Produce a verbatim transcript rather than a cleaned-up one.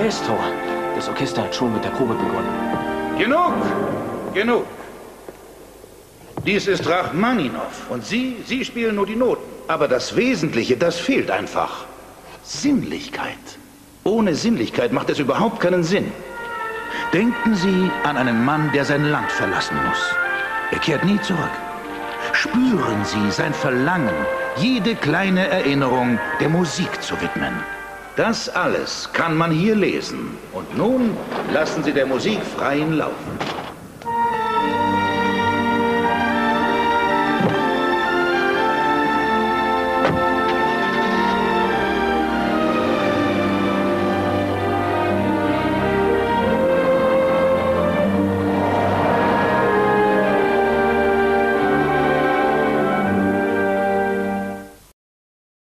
Maestro, das Orchester hat schon mit der Probe begonnen. Genug! Genug! Dies ist Rachmaninow und Sie, Sie spielen nur die Noten. Aber das Wesentliche, das fehlt einfach. Sinnlichkeit. Ohne Sinnlichkeit macht es überhaupt keinen Sinn. Denken Sie an einen Mann, der sein Land verlassen muss. Er kehrt nie zurück. Spüren Sie sein Verlangen, jede kleine Erinnerung der Musik zu widmen. Das alles kann man hier lesen. Und nun lassen Sie der Musik freien Lauf.